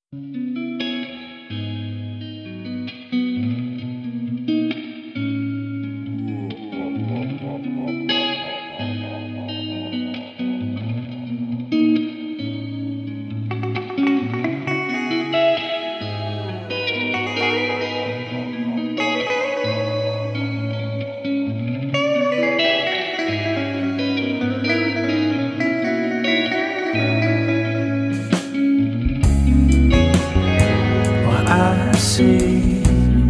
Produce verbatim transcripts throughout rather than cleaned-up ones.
See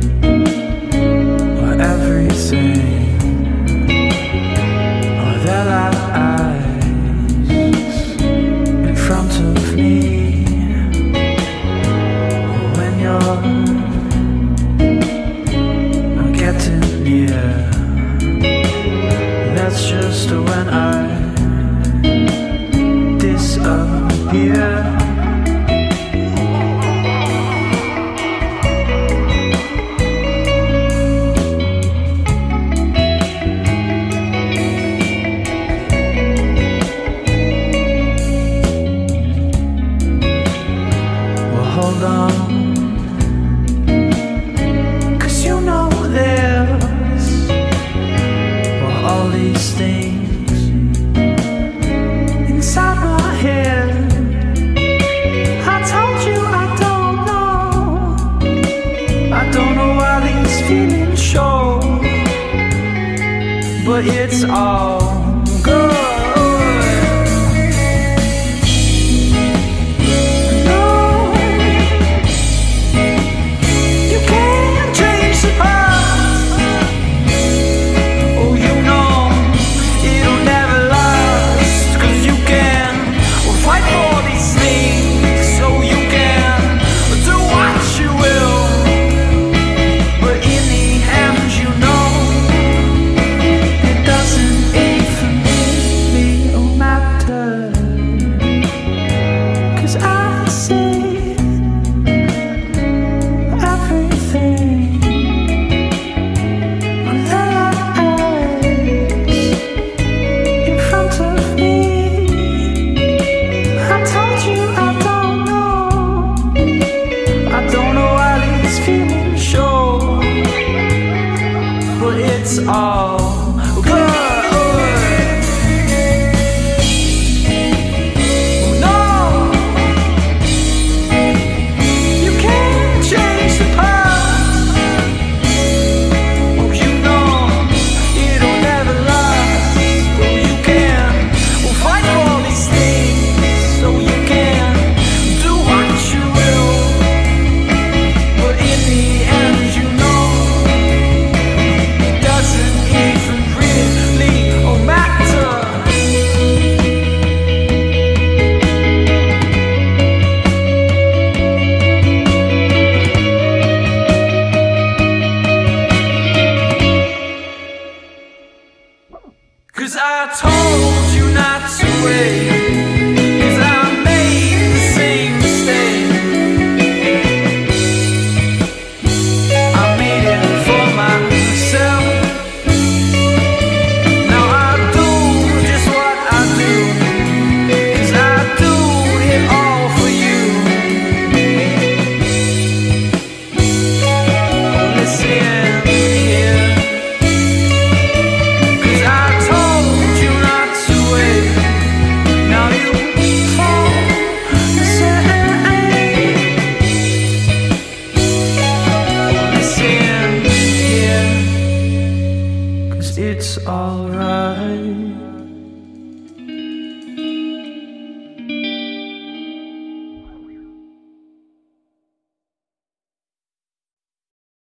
or everything or their eyes in front of me. When you're not getting near, that's just when I disappear. Hold on, 'cause you know there's well, all these things inside my head. I told you I don't know, I don't know why these feelings show, but it's all